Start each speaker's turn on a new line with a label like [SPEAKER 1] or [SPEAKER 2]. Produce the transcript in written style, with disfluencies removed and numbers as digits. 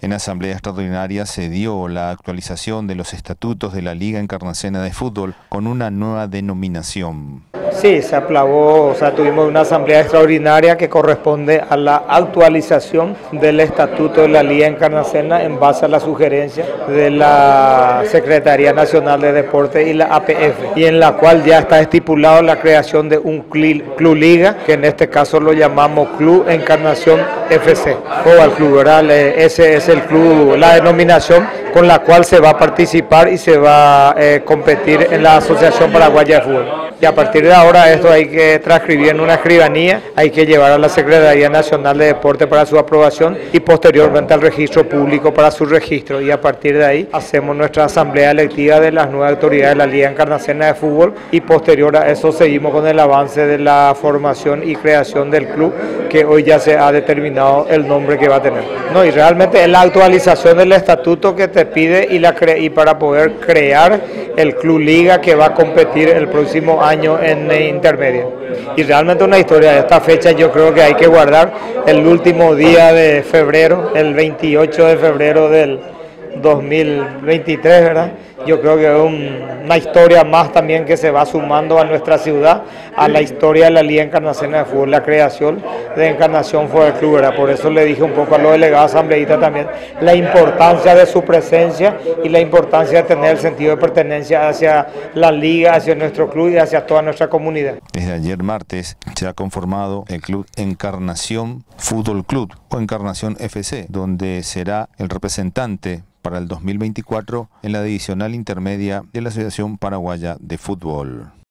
[SPEAKER 1] En asamblea extraordinaria se dio la actualización de los estatutos de la Liga Encarnacena de Fútbol con una nueva denominación.
[SPEAKER 2] Sí, se aprobó, tuvimos una asamblea extraordinaria que corresponde a la actualización del estatuto de la Liga Encarnacena en base a la sugerencia de la Secretaría Nacional de Deportes y la APF, y en la cual ya está estipulado la creación de un club liga, que en este caso lo llamamos Club Encarnación FC, o al club, ¿verdad? Ese es el club, la denominación con la cual se va a participar y se va a competir en la Asociación Paraguaya de Fútbol. Y a partir de ahora esto hay que transcribir en una escribanía, hay que llevar a la Secretaría Nacional de Deporte para su aprobación y posteriormente al registro público para su registro. Y a partir de ahí hacemos nuestra asamblea electiva de las nuevas autoridades de la Liga Encarnacena de Fútbol, y posterior a eso seguimos con el avance de la formación y creación del club, que hoy ya se ha determinado el nombre que va a tener. No, y realmente es la actualización del estatuto que te pide y para poder crear el club liga que va a competir el próximo año en intermedio. Y realmente una historia de esta fecha yo creo que hay que guardar el último día de febrero, el 28 de febrero del 2023, ¿verdad? Yo creo que es una historia más también que se va sumando a nuestra ciudad, a la historia de la Liga Encarnacena de Fútbol, la creación de Encarnación Fútbol Club, ¿verdad? Por eso le dije un poco a los delegados asambleístas también la importancia de su presencia y la importancia de tener el sentido de pertenencia hacia la Liga, hacia nuestro club y hacia toda nuestra comunidad.
[SPEAKER 1] Desde ayer martes se ha conformado el Club Encarnación Fútbol Club o Encarnación FC, donde será el representante para el 2024 en la divisional intermedia de la Asociación Paraguaya de Fútbol.